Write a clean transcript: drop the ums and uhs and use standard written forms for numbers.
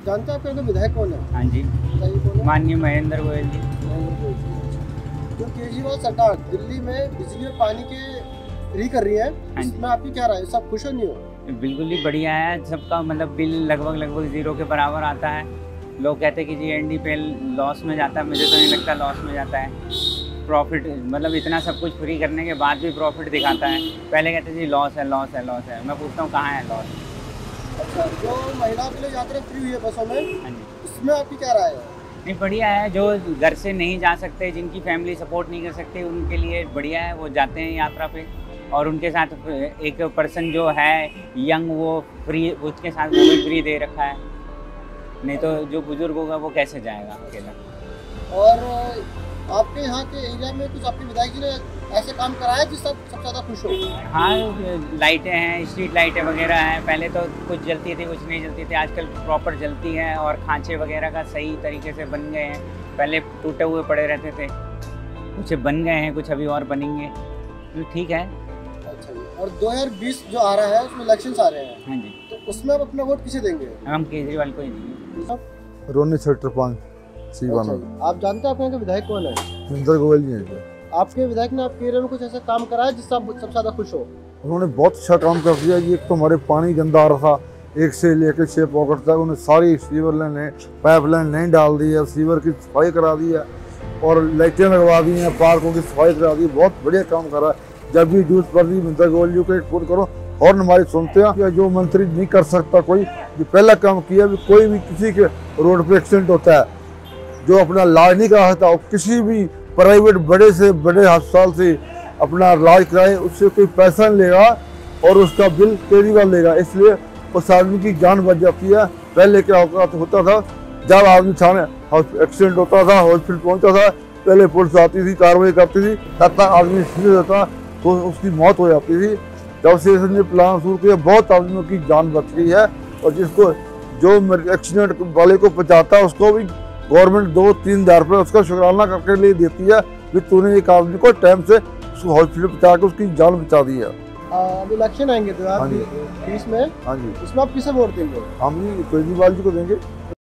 जानते हैं आपके यहाँ विधायक कौन है? हाँ जी, बताइए कौन है? माननीय महेंद्र गोयल जी। महेंद्र गोयल जी। जो केजरीवाल सरकार दिल्ली में बिजली और पानी के फ्री कर रही है, हाँ जी। इसमें आपकी क्या राय है? सब खुश हो नहीं हो? बिल्कुल ही बढ़िया है, सबका मतलब बिल लगभग जीरो के बराबर आता है। लोग कहते हैं कि जी एनडीपीएल लॉस में जाता है, मुझे तो नहीं लगता लॉस में जाता है। प्रॉफिट मतलब इतना सब कुछ फ्री करने के बाद भी प्रॉफिट दिखाता है। पहले कहते जी लॉस है लॉस है लॉस है, मैं पूछता हूँ कहाँ है लॉस? अच्छा, जो महिलाओं के लिए यात्रा फ्री हुई है बसों में, हाँ जी, इसमें आपकी क्या राय है? नहीं बढ़िया है। जो घर से नहीं जा सकते, जिनकी फैमिली सपोर्ट नहीं कर सकती, उनके लिए बढ़िया है, वो जाते हैं यात्रा पे। और उनके साथ एक पर्सन जो है यंग, वो फ्री, उसके साथ वो भी फ्री दे रखा है। नहीं तो जो बुजुर्ग होगा वो कैसे जाएगा अकेला। और आपके यहाँ के एरिया में कुछ आपके विधायक जी ने ऐसे काम कराया जिससे आप सबसे ज़्यादा खुश हो? हाँ, लाइटें हैं, स्ट्रीट लाइटें वगैरह हैं। पहले तो कुछ जलती थी कुछ नहीं जलती थी, आजकल प्रॉपर जलती हैं। और खांचे वगैरह का सही तरीके से बन गए हैं, पहले टूटे हुए पड़े रहते थे, कुछ बन गए हैं, कुछ अभी और बनेंगे, तो ठीक है। अच्छा जी। और 2020 जो आ रहा है उसमें इलेक्शंस आ रहे हैं, हाँ जी, तो उसमें आप अपना वोट किसे देंगे? हम केजरीवाल को ही देंगे। रोनी सेक्टर 5 सीवाना। अच्छा, आप जानते हैं आपके यहाँ के विधायक कौन है? महेंद्र गोयल जी हैं। आपके विधायक ने आपके एरिया में कुछ ऐसा काम कराया जिससे आप सबसे ज़्यादा खुश हो? उन्होंने बहुत अच्छा काम कर दिया। ये एक तो हमारे पानी गंदा आ रहा था, 1 से लेकर 6 पॉकेट तक उन्होंने सारी सीवर लाइन पाइप लाइन नहीं डाल दी है, सीवर की सफाई करा दी है और लाइटें लगवा दी हैं, पार्कों की सफाई करा दी। बहुत बढ़िया काम करा है। जब भी न्यूज़ पर भी महेंद्र गोयल जी को एक फोन करो और हमारी सुनते हैं कि जो मंत्री नहीं कर सकता कोई, जो पहला काम किया भी, कोई भी किसी के रोड पे एक्सीडेंट होता है जो अपना इलाज नहीं करा सकता, और किसी भी प्राइवेट बड़े से बड़े अस्पताल से अपना इलाज कराए, उससे कोई पैसा नहीं लेगा और उसका बिल केजरीवाल लेगा। इसलिए उस आदमी की जान बच जाती है। पहले क्या होता था, जब आदमी थाने एक्सीडेंट होता था, हॉस्पिटल पहुंचता था, पहले पुलिस आती थी, कार्रवाई करती थी, तब तक आदमी सीरियस होता तो उसकी मौत हो जाती थी। जब से इसने प्लान शुरू किया, बहुत आदमियों की जान बच गई है। और जिसको जो एक्सीडेंट वाले को बचाता है उसको भी गवर्नमेंट 2-3 हज़ार रुपये उसका शुक्राना करके लिए देती है कि तूने एक आदमी को टाइम से उसको हॉस्पिटल पहुंचा के उसकी जान बचा दी है। अब इलेक्शन आएंगे तो आप हाँ जी। 20 में, हाँ जी, इसमें आप किसे वोट देंगे? हम ही केजरीवाल जी को देंगे।